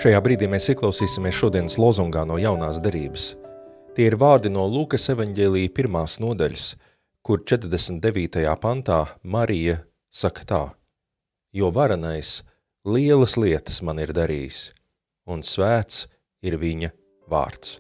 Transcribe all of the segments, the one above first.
Šajā brīdī mēs ieklausīsimies šodienas lozungā no jaunās derības. Tie ir vārdi no Lūkas evaņģēlija 1. nodaļas, kur 49. pantā Marija saka tā: jo varenais lielas lietas man ir darījis, un svēts ir viņa vārds.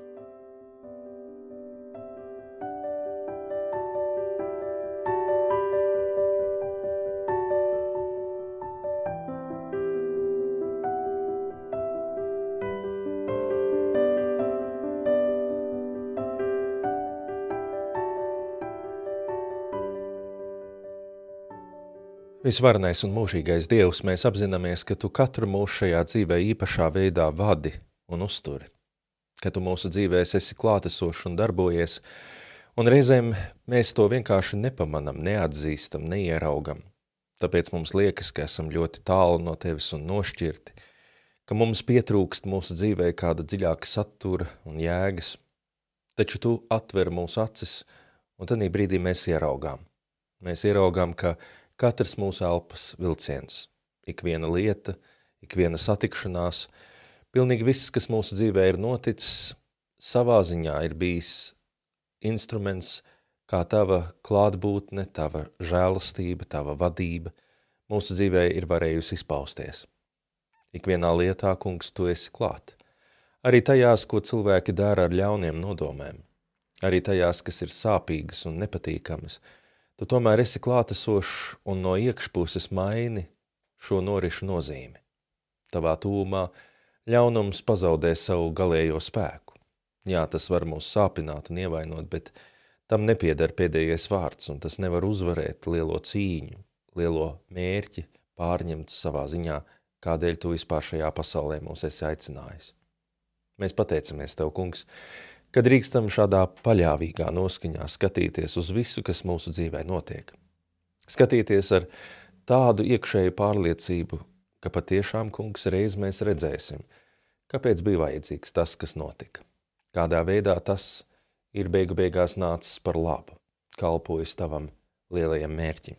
Visvarenais un mūžīgais Dievs, mēs apzināmies, ka Tu katru mūsu šajā dzīvē īpašā veidā vadi un uzturi, ka Tu mūsu dzīvēs esi klātesošs un darbojies, un reizēm mēs to vienkārši nepamanam, neatzīstam, neieraugam. Tāpēc mums liekas, ka esam ļoti tālu no Tevis un nošķirti, ka mums pietrūkst mūsu dzīvē kāda dziļāka satura un jēgas, taču Tu atver mūsu acis, un tādī brīdī mēs ieraugām. Mēs ieraugām, ka katrs mūsu elpas vilciens, ikviena lieta, ikviena satikšanās, pilnīgi viss, kas mūsu dzīvē ir noticis, savā ziņā ir bijis instruments, kā Tava klātbūtne, Tava žēlastība, Tava vadība mūsu dzīvē ir varējusi izpausties. Ikvienā lietā, Kungs, Tu esi klāt. Arī tajās, ko cilvēki dara ar ļauniem nodomēm, arī tajās, kas ir sāpīgas un nepatīkamas, Tu tomēr esi klātesošs un no iekšpuses maini šo norišu nozīmi. Tavā tūmā ļaunums pazaudē savu galējo spēku. Jā, tas var mūs sāpināt un ievainot, bet tam nepieder pēdējais vārds, un tas nevar uzvarēt lielo cīņu, lielo mērķi pārņemt savā ziņā, kādēļ Tu vispār šajā pasaulē mūs esi aicinājis. Mēs pateicamies Tev, Kungs, ka drīkstam šādā paļāvīgā noskaņā skatīties uz visu, kas mūsu dzīvē notiek. Skatīties ar tādu iekšēju pārliecību, ka patiešām, Kungs, reiz mēs redzēsim, kāpēc bija vajadzīgs tas, kas notika. Kādā veidā tas ir beigu beigās nācis par labu, kalpojis Tavam lielajam mērķim.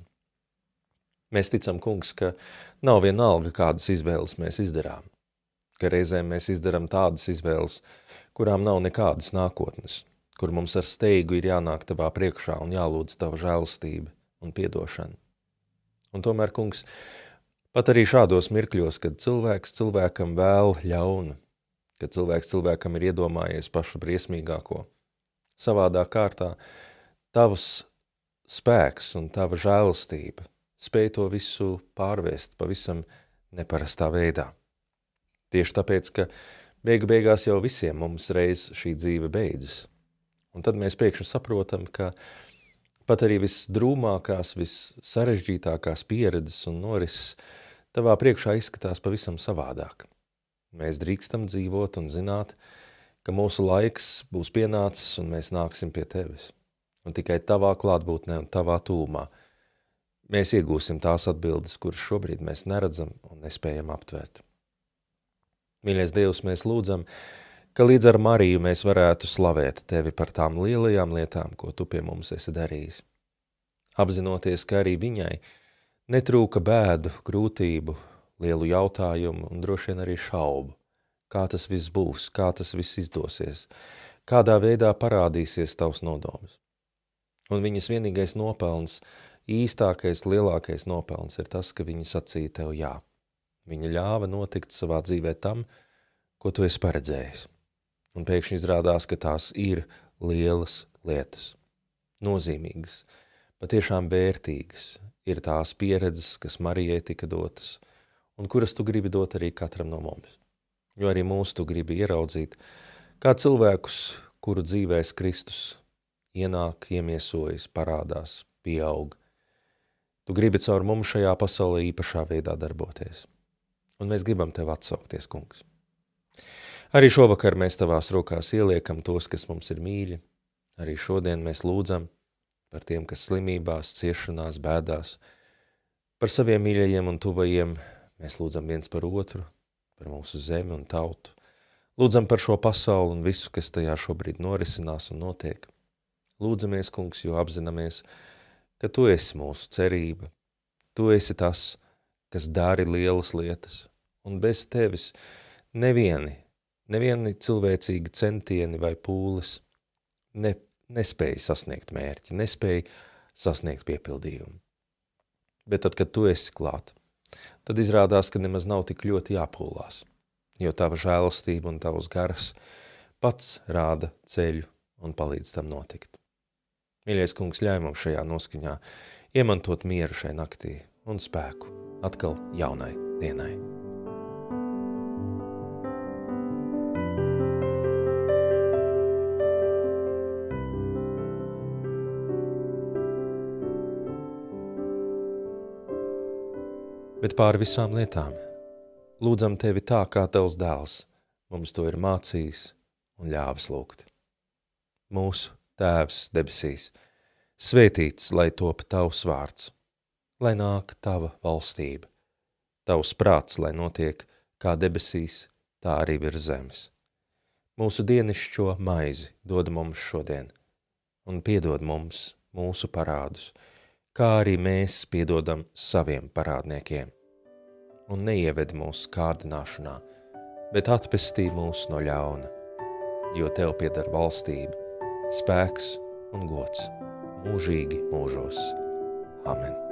Mēs ticam, Kungs, ka nav vienalga, kādas izvēles mēs izdarām, ka reizēm mēs izdaram tādas izvēles, kurām nav nekādas nākotnes, kur mums ar steigu ir jānāk Tavā priekšā un jālūdz Tava žēlastība un piedošana. Un tomēr, Kungs, pat arī šādos mirkļos, kad cilvēks cilvēkam vēl ļaunu, kad cilvēks cilvēkam ir iedomājies pašu briesmīgāko, savādā kārtā Tavs spēks un Tava žēlastība spēj to visu pārvest pavisam neparastā veidā. Tieši tāpēc, ka beigu beigās jau visiem mums reiz šī dzīve beidzas. Un tad mēs pēkšņi saprotam, ka pat arī visdrūmākās, vissarežģītākās pieredzes un norises Tavā priekšā izskatās pavisam savādāk. Mēs drīkstam dzīvot un zināt, ka mūsu laiks būs pienācis un mēs nāksim pie Tevis. Un tikai Tavā klātbūtnē un Tavā tūmā mēs iegūsim tās atbildes, kuras šobrīd mēs neredzam un nespējam aptvērt. Mīļais Dievs, mēs lūdzam, ka līdz ar Mariju mēs varētu slavēt Tevi par tām lielajām lietām, ko Tu pie mums esi darījis. Apzinoties, ka arī viņai netrūka bēdu, grūtību, lielu jautājumu un droši vien arī šaubu, kā tas viss būs, kā tas viss izdosies, kādā veidā parādīsies Tavs nodoms. Un viņas vienīgais nopelns, īstākais, lielākais nopelns ir tas, ka viņa sacīja Tev jā. Viņa ļāva notikt savā dzīvē tam, ko Tu esi paredzējis. Un pēkšņi izrādās, ka tās ir lielas lietas, nozīmīgas, patiešām vērtīgas, ir tās pieredzes, kas Marijai tika dotas, un kuras Tu gribi dot arī katram no mums. Jo arī mūs Tu gribi ieraudzīt, kā cilvēkus, kuru dzīvēs Kristus ienāk, iemiesojas, parādās, pieaug. Tu gribi caur mums šajā pasaulē īpašā veidā darboties. Un mēs gribam Tev atsaukties, Kungs. Arī šovakar mēs Tavās rokās ieliekam tos, kas mums ir mīļi. Arī šodien mēs lūdzam par tiem, kas slimībās, ciešanās, bēdās. Par saviem mīļajiem un tuvajiem mēs lūdzam viens par otru, par mūsu zemi un tautu. Lūdzam par šo pasauli un visu, kas tajā šobrīd norisinās un notiek. Lūdzamies, Kungs, jo apzināmies, ka Tu esi mūsu cerība. Tu esi tas, kas dari lielas lietas, un bez Tevis nevieni cilvēcīgi centieni vai pūles nespēja sasniegt mērķi, nespēja sasniegt piepildījumu. Bet tad, kad tu esi klāt, tad izrādās, ka nemaz nav tik ļoti jāpūlās, jo tava žēlastība un tavs gars pats rāda ceļu un palīdz tam notikt. Mīļais kungs, ļauj mums šajā noskaņā iemantot mieru šai naktī un spēku atkal jaunai dienai. Bet pāri visām lietām lūdzam tevi tā, kā tavs dēls mums to ir mācījis un ļāvis lūgt. Mūsu Tēvs debesīs, svētīts, lai top tavs vārds, lai nāk tava valstība, tavs prāts, lai notiek kā debesīs, tā arī virs zemes. Mūsu dienišķo maizi dod mums šodien, un piedod mums mūsu parādus, kā arī mēs piedodam saviem parādniekiem. Un neieved mūsu kārdināšanā, bet atpestī mūs no ļauna, jo tev pieder valstība, spēks un gods mūžīgi mūžos. Amen.